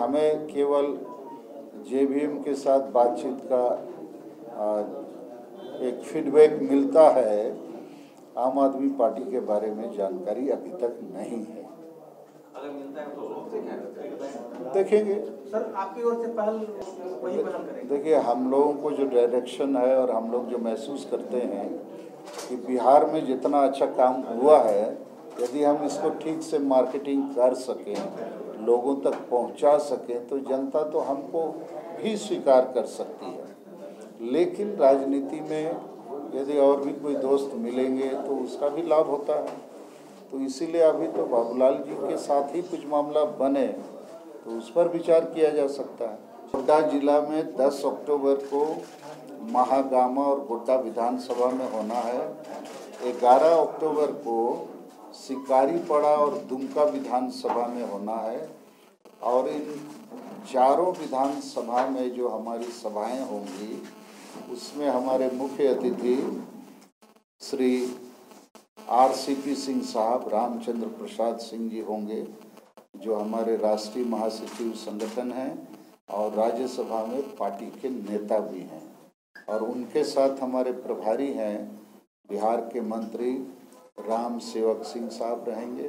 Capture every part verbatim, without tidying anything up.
हमें केवल जेवीएम के साथ बातचीत का एक फीडबैक मिलता है, आम आदमी पार्टी के बारे में जानकारी अभी तक नहीं है। अगर मिलता है तो देखेंगे। सर, आपकी ओर से पहल वही पहल करेंगे। देखिए, हम लोगों को जो डायरेक्शन है और हम लोग जो महसूस करते हैं कि बिहार में जितना अच्छा काम हुआ है, यदि हम इसको ठीक से मार्केटिंग कर सकें, लोगों तक पहुंचा सकें, तो जनता तो हमको भी स्वीकार कर सकती है। लेकिन राजनीति में यदि और भी कोई दोस्त मिलेंगे तो उसका भी लाभ होता है। तो इसीलिए अभी तो बाबूलाल जी के साथ ही कुछ मामला बने तो उस पर विचार किया जा सकता है। गोड्डा जिला में दस अक्टूबर को महागामा और गोड्डा विधानसभा में होना है। ग्यारह अक्टूबर को शिकारीपड़ा और दुमका विधानसभा में होना है। और इन चारों विधानसभा में जो हमारी सभाएं होंगी उसमें हमारे मुख्य अतिथि Shri R C P Singh साहब, रामचंद्र प्रसाद सिंह जी होंगे, जो हमारे राष्ट्रीय महासचिव संगठन हैं और राज्यसभा में पार्टी के नेता भी हैं। और उनके साथ हमारे प्रभारी हैं बिहार के मंत्री राम सेवक सिंह साहब रहेंगे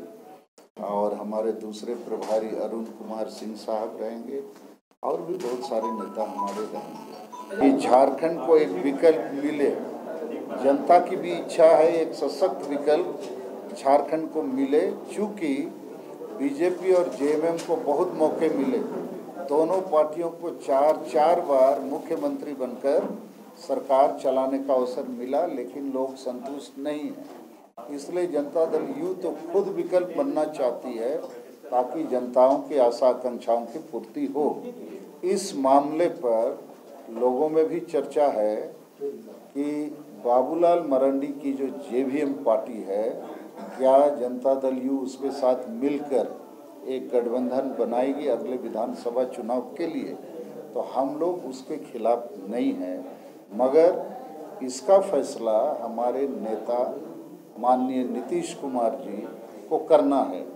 और हमारे दूसरे प्रभारी अरुण कुमार सिंह साहब रहेंगे और भी बहुत सारे नेता हमारे रहेंगे। कि झारखंड को एक विकल्प मिले, जनता की भी इच्छा है एक सशक्त विकल्प झारखंड को मिले। चूँकि बीजेपी और जेएमएम को बहुत मौके मिले, दोनों पार्टियों को चार चार बार मुख्यमंत्री बनकर सरकार चलाने का अवसर मिला, लेकिन लोग संतुष्ट नहीं हैं। इसलिए जनता दल यू तो खुद विकल्प बनना चाहती है ताकि जनताओं की आशा आकांक्षाओं की पूर्ति हो। इस मामले पर लोगों में भी चर्चा है कि बाबूलाल मरांडी की जो जेवीएम पार्टी है, क्या जनता दल यू उसके साथ मिलकर एक गठबंधन बनाएगी अगले विधानसभा चुनाव के लिए। तो हम लोग उसके खिलाफ नहीं हैं, मगर इसका फैसला हमारे नेता माननीय नीतीश कुमार जी को करना है।